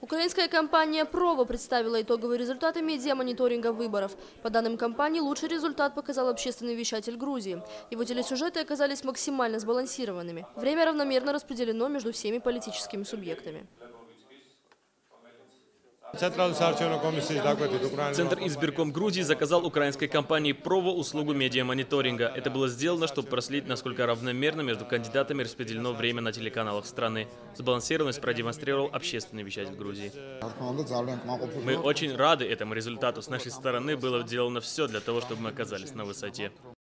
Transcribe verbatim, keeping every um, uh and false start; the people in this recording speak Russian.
Украинская компания «Прово» представила итоговые результаты медиамониторинга выборов. По данным компании, лучший результат показал общественный вещатель Грузии. Его телесюжеты оказались максимально сбалансированными. Время равномерно распределено между всеми политическими субъектами. Центр избирком Грузии заказал украинской компании «Прово» услугу медиамониторинга. Это было сделано, чтобы проследить, насколько равномерно между кандидатами распределено время на телеканалах страны. Сбалансированность продемонстрировал общественный вещатель Грузии. Мы очень рады этому результату. С нашей стороны было сделано все для того, чтобы мы оказались на высоте.